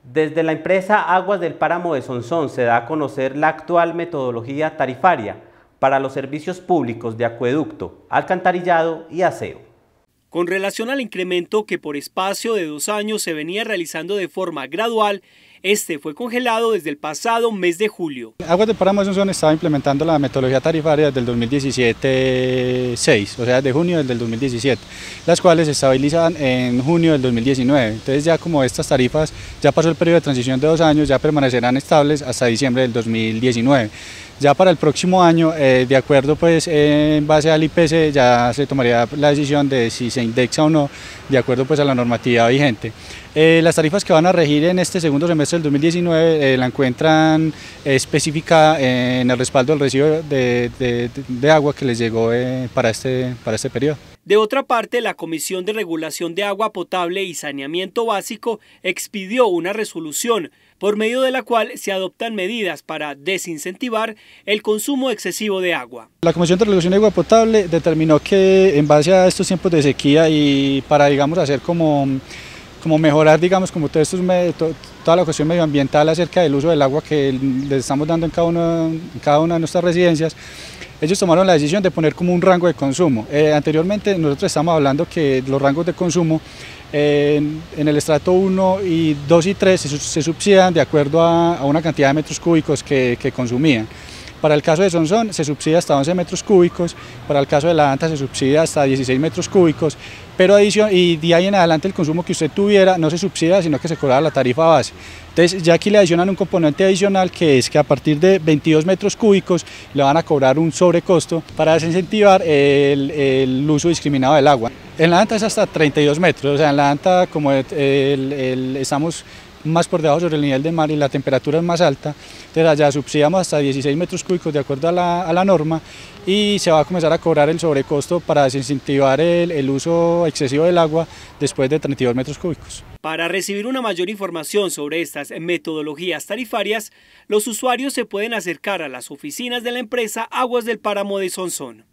Desde la empresa Aguas del Páramo de Sonsón se da a conocer la actual metodología tarifaria para los servicios públicos de acueducto, alcantarillado y aseo. Con relación al incremento que por espacio de 2 años se venía realizando de forma gradual, este fue congelado desde el pasado mes de julio. Aguas del Páramo de Sonsón estaba implementando la metodología tarifaria desde el 2017-6, o sea, desde junio del 2017, las cuales se estabilizan en junio del 2019. Entonces ya como estas tarifas, ya pasó el periodo de transición de 2 años, ya permanecerán estables hasta diciembre del 2019. Ya para el próximo año, de acuerdo pues en base al IPC, ya se tomaría la decisión de si se indexa o no, de acuerdo pues a la normatividad vigente. Las tarifas que van a regir en este segundo semestre del 2019 la encuentran especificada en el respaldo del recibo de agua que les llegó para este periodo. De otra parte, la Comisión de Regulación de Agua Potable y Saneamiento Básico expidió una resolución por medio de la cual se adoptan medidas para desincentivar el consumo excesivo de agua. La Comisión de Regulación de Agua Potable determinó que en base a estos tiempos de sequía y para, digamos, hacer como mejorar, digamos, como toda la cuestión medioambiental acerca del uso del agua que les estamos dando en cada una de nuestras residencias, ellos tomaron la decisión de poner como un rango de consumo. Anteriormente nosotros estamos hablando que los rangos de consumo en el estrato 1, 2 y 3 se subsidian de acuerdo a una cantidad de metros cúbicos que consumían. Para el caso de Sonsón se subsidia hasta 11 metros cúbicos, para el caso de La Anta se subsidia hasta 16 metros cúbicos, pero de ahí en adelante el consumo que usted tuviera no se subsidia, sino que se cobraba la tarifa base. Entonces ya aquí le adicionan un componente adicional, que es que a partir de 22 metros cúbicos le van a cobrar un sobrecosto para desincentivar el uso discriminado del agua. En La Anta es hasta 32 metros, o sea, en La Anta como estamos más por debajo sobre el nivel del mar y la temperatura es más alta, entonces allá subsidiamos hasta 16 metros cúbicos de acuerdo a la norma y se va a comenzar a cobrar el sobrecosto para desincentivar el uso excesivo del agua después de 32 metros cúbicos. Para recibir una mayor información sobre estas metodologías tarifarias, los usuarios se pueden acercar a las oficinas de la empresa Aguas del Páramo de Sonsón.